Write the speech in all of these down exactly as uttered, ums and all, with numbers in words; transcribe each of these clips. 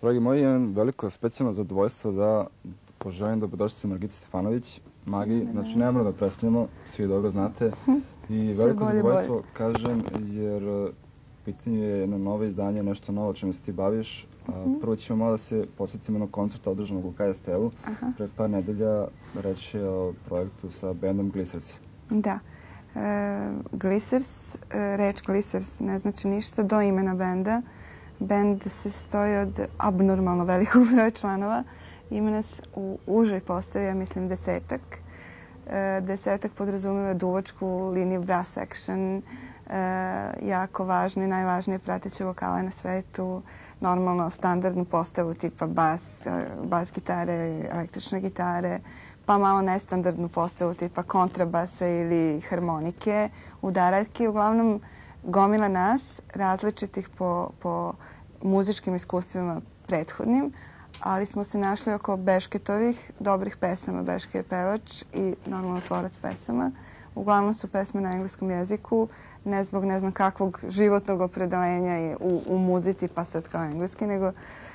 Dragi moji, imam veliko specijalno zadovoljstvo da poželim dobrodošlicu Margiti Stefanović, Magi. Znači, ne moramo da predstavljamo, svi dobro znate. I veliko zadovoljstvo, kažem, jer pitanje je jedno novo izdanje, nešto novo čime se ti baviš. Prvo ćemo malo da se podsjetimo na koncert održanog u K S T-u. Pred par nedelja reč je o projektu sa bendom Glissers. Da. Glissers, reč Glissers ne znači ništa do imena benda. Bend se sastoji od abnormalno velikog broja članova. Ima nas u užoj postavi, ja mislim, desetak. Desetak podrazumeva duvačku liniju brass section, jako važne, najvažnije prateće vokale na svetu, normalno standardnu postavu tipa bas, bas gitare, električne gitare, pa malo nestandardnu postavu tipa kontrabasa ili harmonike, udaraljke. Uglavnom, gomila nas, različitih po, po muzičkim iskustvima prethodnim, ali smo se našli oko Bešketovih dobrih pesama. Beške je pevač i normalno tvorac pesama. Uglavnom su pesme na engleskom jeziku, ne zbog ne znam kakvog životnog opredelenja u, u muzici, pa sad kao engleski, nego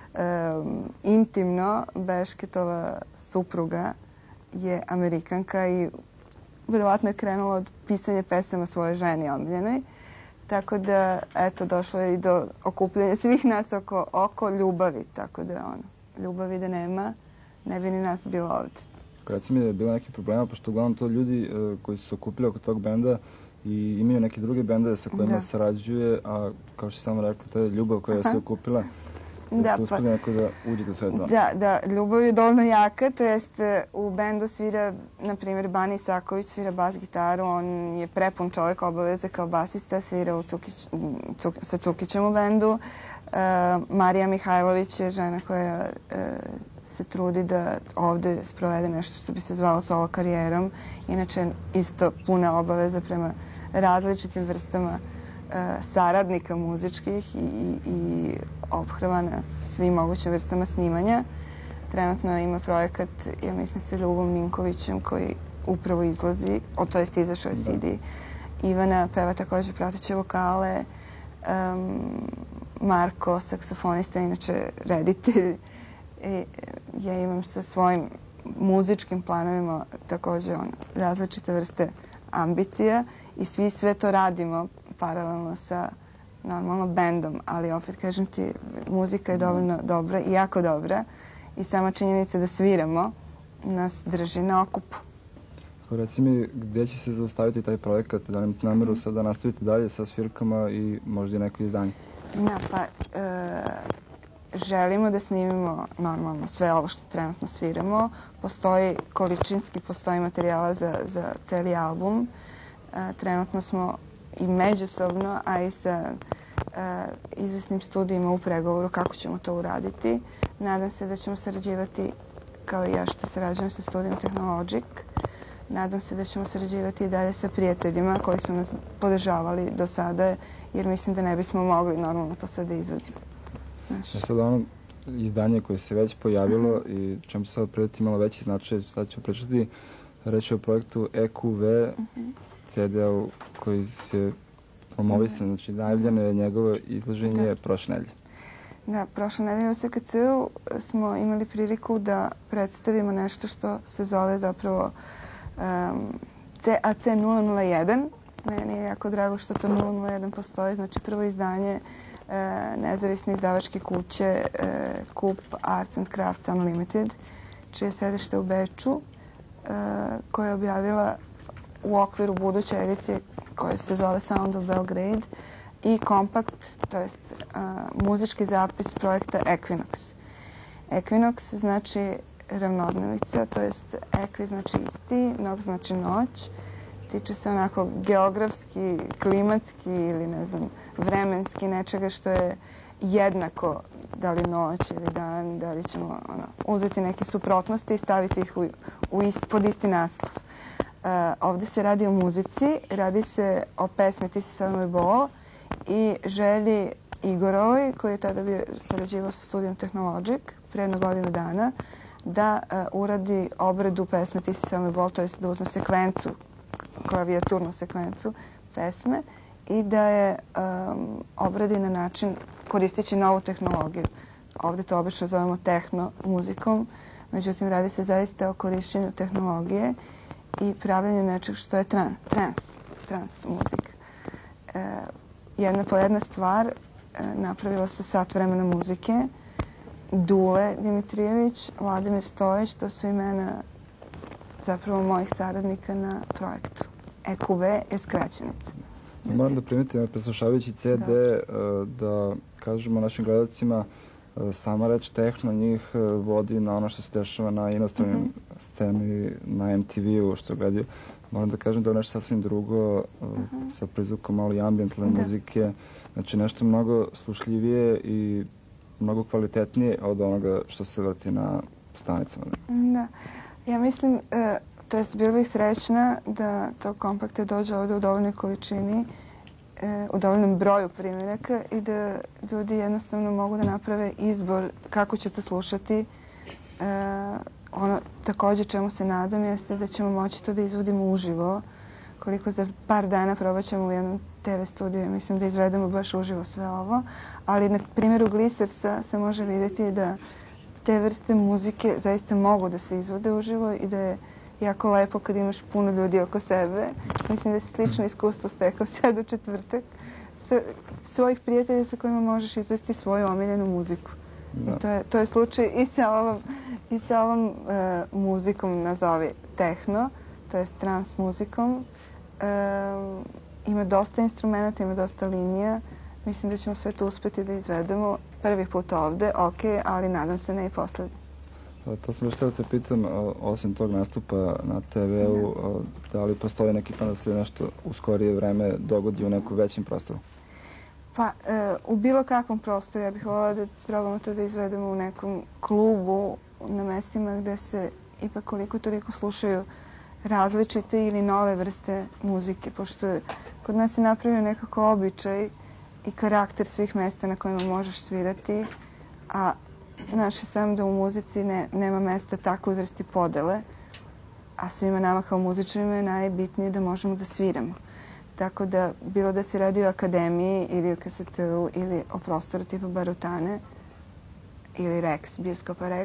um, intimno Bešketova supruga je Amerikanka i vjerovatno je krenula od pisanja pesama svoje ženi omiljenoj. Tako da, eto, došlo je i do okupljanja svih nas oko, oko ljubavi. Tako da, ono, ljubavi da nema, ne bi ni nas bilo ovde. Reci mi da je bilo nekih problema, pošto uglavnom to ljudi uh, koji su se okupili oko tog benda i imaju neke druge bendove sa kojima da. sarađuje, a kao što sam rekla, to je ljubav koja Aha. se okupila. Da, ste uspeli neko da uđete u sve to? Da, da, ljubav je dovoljno jaka, to jest u bendu svira, na primjer, Bani Isaković svira bas gitaru, on je prepun čovjek obaveze kao basista, svira u Cukić, Cuk, sa Cukićem u bendu. Uh, Marija Mihajlović je žena koja uh, se trudi da ovde sprovede nešto što bi se zvalo solo karijerom. Inače, isto puna obaveza prema različitim vrstama saradnika muzičkih i, i ophrvana svim mogućim vrstama snimanja. Trenutno ima projekat, ja mislim, sa Ljubom Ninkovićem koji upravo izlazi, o to jest izašao je C D. Ivana peva također prateće vokale, um, Marko, saksofonista, inače reditelj. I ja imam sa svojim muzičkim planovima također on, različite vrste ambicija i svi sve to radimo paralelno sa normalno bendom, ali opet kažem ti, muzika je dovoljno dobra i jako dobra i sama činjenica da sviramo nas drži na okupu. Reci mi, gdje će se zaustaviti taj projekat? Da li imate nameru sad da nastavite dalje sa svirkama i možda i neko izdanje? Da, pa e, želimo da snimimo normalno sve ovo što trenutno sviramo. Postoji, količinski postoji materijala za, za cijeli album. E, trenutno smo i međusobno, a i sa uh, izvesnim studijima u pregovoru kako ćemo to uraditi. Nadam se da ćemo sarađivati kao i ja što sarađujem sa studijom Technologic. Nadam se da ćemo sarađivati i dalje sa prijateljima koji su nas podržavali do sada, jer mislim da ne bismo mogli normalno to sad da izvodimo. Znaš. Ja sad ono izdanje koje se već pojavilo uh-huh. i čemu se sad predati malo veći značaj, sad ću pričati, reći o projektu E Q V, uh-huh. C D-u koji se promovisan, znači najavljeno je njegovo izlaženje da. prošle nedelje. Da, prošle nedelje u S K C-u smo imali priliku da predstavimo nešto što se zove zapravo um, C A C nula nula jedan. Meni je jako drago što to nula nula jedan postoji, znači prvo izdanje uh, nezavisne izdavačke kuće uh, Coop Arts and Crafts Unlimited, čije sedište u Beču, uh, koja je objavila u okviru buduće edicije koja se zove Sound of Belgrade i kompakt, to jest uh, muzički zapis projekta Equinox. Equinox znači ravnodnevica, to jest equi znači isti, nox znači noć. Tiče se onako geografski, klimatski ili ne znam, vremenski nečega što je jednako, da li noć ili dan, da li ćemo ono, uzeti neke suprotnosti i staviti ih u, u ist, pod isti naslov. Uh, ovdje se radi o muzici, radi se o pesmi Ti si sad moj bol i želji Igorovoj, koji je tada bio sarađivao sa studijom Technologic pre jedno godinu dana, da uh, uradi obradu pesme Ti si sad moj bol, to jest da uzme sekvencu, klavijaturnu sekvencu pesme i da je um, obradi na način koristeći novu tehnologiju. ovde to obično zovemo tehno muzikom, međutim radi se zaista o korišćenju tehnologije i pravljanju nečeg što je tran, trans, trans muzika. E, jedna po jedna stvar, e, napravilo se sat vremena muzike, Dule Dimitrijević, Vladimir Stojić, to su imena zapravo mojih saradnika na projektu. E Q V je skraćenica. Moram da primetim, preslušavajući C D, da, da kažemo našim gledalcima, sama reč tehno njih vodi na ono što se dešava na inostranim mm -hmm. sceni, na M T V-u što gledaju. Moram da kažem da je nešto sasvim drugo, uh -huh. sa prizvukom malo i ambijentalne da. muzike. Znači nešto mnogo slušljivije i mnogo kvalitetnije od onoga što se vrti na stanicama. Da. Ja mislim, uh, to jest bila bih srećna da to kompakte dođe ovde u dovoljnoj količini, uh, u dovoljnom broju primjeraka i da ljudi jednostavno mogu da naprave izbor kako će to slušati. Uh, Ono također čemu se nadam jeste da ćemo moći to da izvodimo uživo. Koliko za par dana probat ćemo u jednom T V studiju, mislim da izvedemo baš uživo sve ovo. Ali na primjeru Glisersa se može vidjeti da te vrste muzike zaista mogu da se izvode uživo i da je jako lepo kad imaš puno ljudi oko sebe. Mislim da se slično iskustvo stekao sad u četvrtak. Sa svojih prijatelja sa kojima možeš izvesti svoju omiljenu muziku. Da. I to je, to je slučaj i sa ovom, i sa ovom uh, muzikom, nazovi tehno, to je trans muzikom. Uh, ima dosta instrumenta, ima dosta linija. Mislim da ćemo sve to uspeti da izvedemo prvi put ovde, ok, ali nadam se ne i poslednji. To sam još htio da te pitam, osim tog nastupa na T V-u, da. da li postoji neki plan da se nešto u skorije vreme dogodi u nekom većem prostoru? Pa, e, u bilo kakvom prostoru ja bih voljela da probamo to da izvedemo u nekom klubu, na mestima gde se ipak koliko toliko slušaju različite ili nove vrste muzike, pošto kod nas je napravio nekako običaj i karakter svih mesta na kojima možeš svirati, a znaš je sam da u muzici ne, nema mesta takvoj vrsti podele, a svima nama kao muzičarima je najbitnije da možemo da sviramo. Tako da, bilo da se radi o akademiji ili o K S T U ili o prostoru tipa Barutane ili Rex, bioskopa Rex,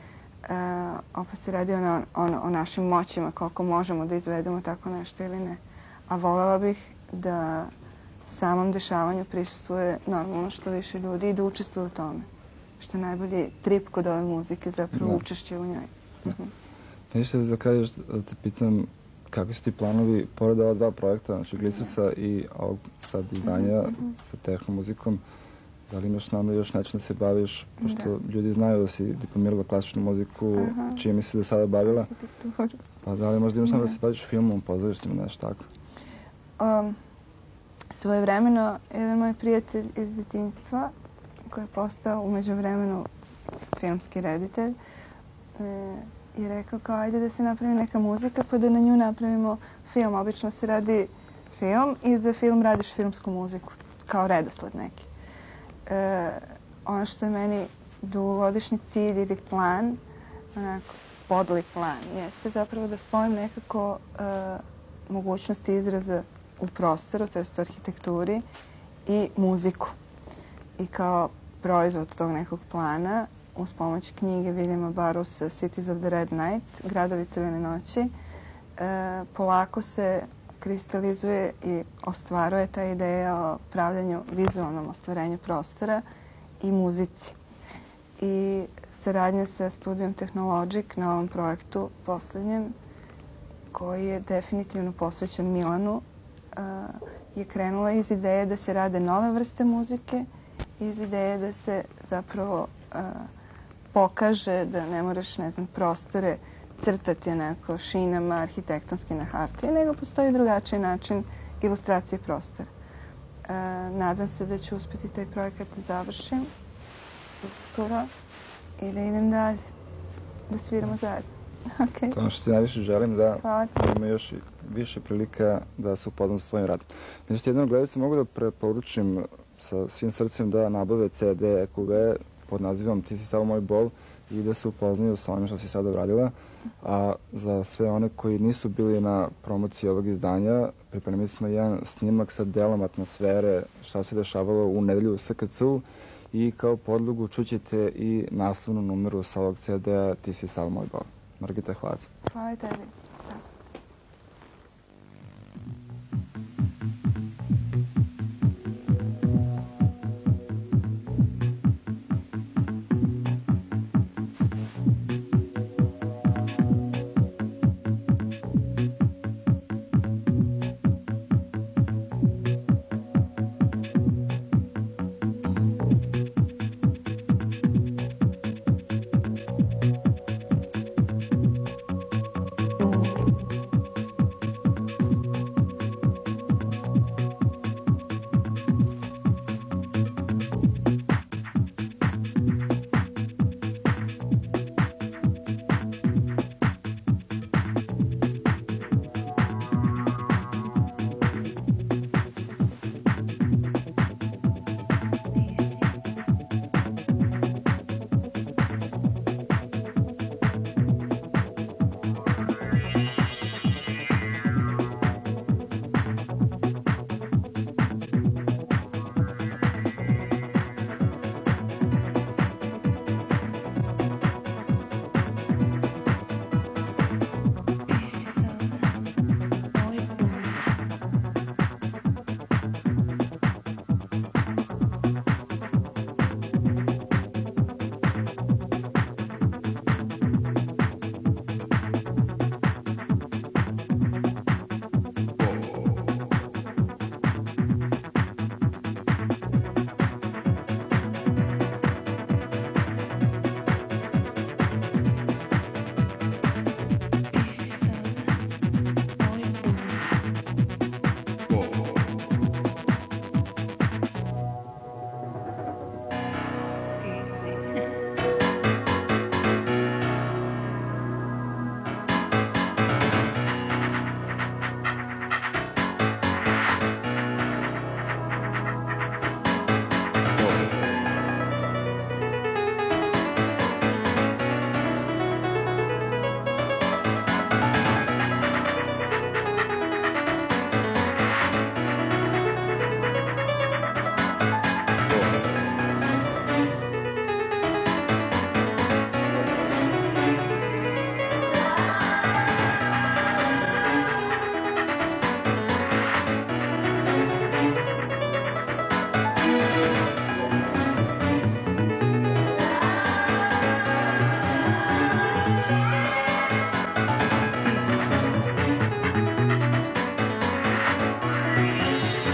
uh, opet se radi o, o, o našim moćima, koliko možemo da izvedemo tako nešto ili ne. A voljela bih da samom dešavanju prisustvuje normalno što više ljudi i da učestvuju u tome. Što je najbolji trip kod ove muzike, zapravo da. učešće u njoj. Da. Uh -huh. Ništa za kraj još da te pitam, kakvi su ti planovi, pored ova dva projekta, znači Glisersa i ovog sad izdanja mm -hmm. sa tehno muzikom, da li imaš namjer još način da se baviš, pošto da. ljudi znaju da si diplomirala klasičnu muziku, aha. čime si do sada bavila, pa da li možda imaš namjer da. da se baviš filmom, pozorištima, nešto tako? Um, svojevremeno, jedan moj prijatelj iz detinjstva, koji je postao umeđu vremenu filmski reditelj, e, i rekao kao ajde da se napravi neka muzika pa da na nju napravimo film. Obično se radi film i za film radiš filmsku muziku, kao redosled neki. E, ono što je meni dugogodišnji cilj ili plan, onako podli plan, jeste zapravo da spojim nekako e, mogućnosti izraza u prostoru, to jest u arhitekturi i muziku. I kao proizvod tog nekog plana uz pomoć knjige Williama Burroughsa Cities of the Red Night, Gradovi crvene noći, e, polako se kristalizuje i ostvaruje ta ideja o pravljanju, vizualnom ostvarenju prostora i muzici. I saradnja sa studijom Technologic na ovom projektu posljednjem, koji je definitivno posvećen Milanu, e, je krenula iz ideje da se rade nove vrste muzike, iz ideje da se zapravo e, pokaže da ne moraš, ne znam, prostore crtati onako šinama, arhitektonski na hartiji, nego postoji drugačiji način ilustracije prostora. E, nadam se da ću uspjeti taj projekat da završim uskoro i da idem dalje, da sviramo zajedno. Okay. To ono što ti najviše želim, da ima još više prilika da se upoznam s tvojim radom. Znači, jednom gledalcu mogu da preporučim sa svim srcem da nabave C D E Q V pod nazivom Ti si samo moj bol i da se upoznaju sa onim što si sada uradila. A za sve one koji nisu bili na promociji ovog izdanja, pripremili smo jedan snimak sa delom atmosfere šta se dešavalo u nedelju u S K C U i kao podlogu čućete i naslovnu numeru sa ovog ce de-a Ti si sav moj bol. Margita, hvala. Hvala tebi. Sad.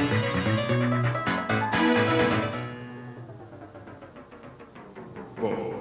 Whoa.